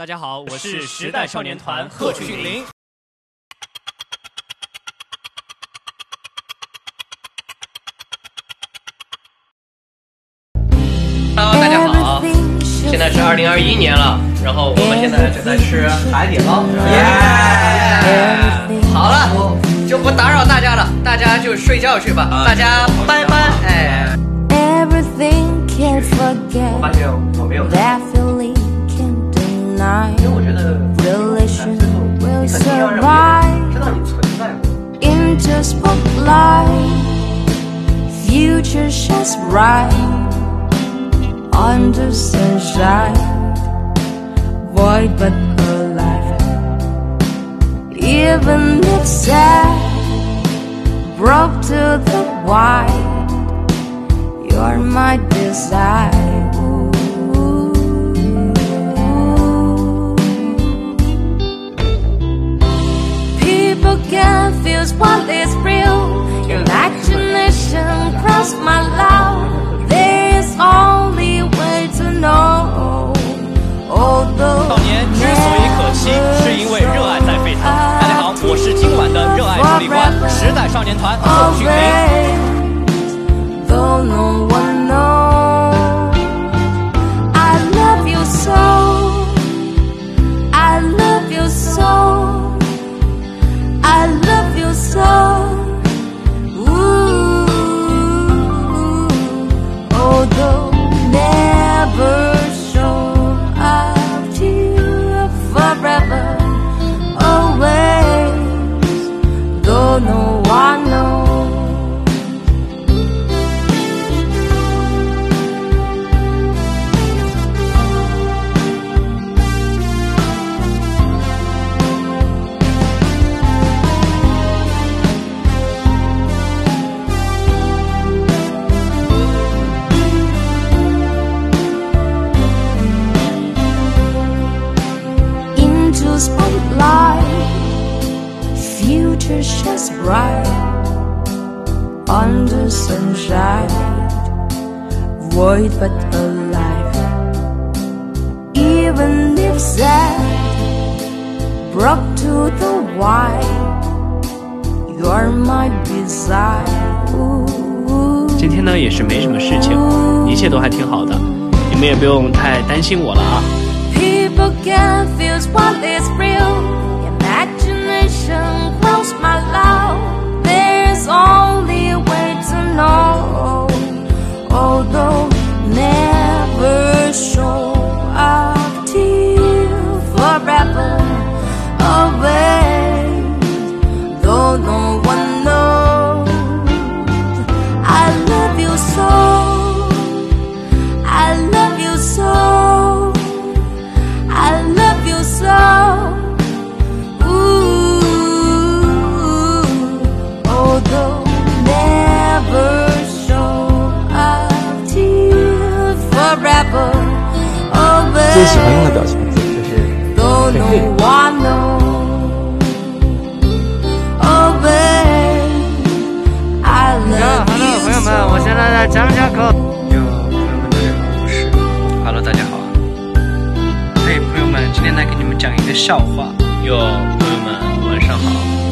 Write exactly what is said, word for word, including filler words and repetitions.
大家好，我是时代少年团贺峻霖。Hello， 大家好，现在是二零二一年了，然后我们现在正在吃海底捞。耶！好了，就不打扰大家了，大家就睡觉去吧，大家拜拜。哎。我发现我没有看，因为我觉得最后你肯定要让别人知道你存在过。 Future shines bright under sunshine, void but alive. Even if sad, broke to the white, you're my desire. People confuse what is real. Imagination cross my love. There is only way to know. Although 少年之所以可期，是因为热爱在沸腾。大家好，我是今晚的热爱主力官，时代少年团贺峻霖。 Though no one knows, I love you so. I love you so. I love you so. Although never show up to you forever, always, though no one knows. Spotlight, future shines bright under sunshine, void but alive. Even if sad, broke to the white, you're my desire. 今天呢也是没什么事情，一切都还挺好的，你们也不用太担心我了啊。 People confuse what is real. Imagination close my love. There's only a way to know. Although never show up to you forever, always, though no one knows. I love you so. I love you so. I love you so. Ooh, although never show up to you forever, always. 最喜欢用的表情字就是 Don't know why no, always. I love you so. 朋友们，我现在在张家口。 哟，朋友们，大家好，我是 Hello， 大家好。嘿，朋友们，今天来给你们讲一个笑话。哟，朋友们，晚上好。